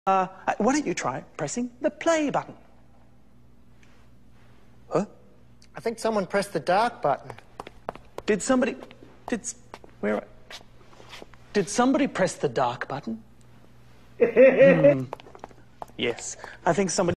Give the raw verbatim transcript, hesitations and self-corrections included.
Uh, why don't you try pressing the play button? Huh? I think someone pressed the dark button. Did somebody... Did... Where... Did somebody press the dark button? hmm. Yes, I think somebody...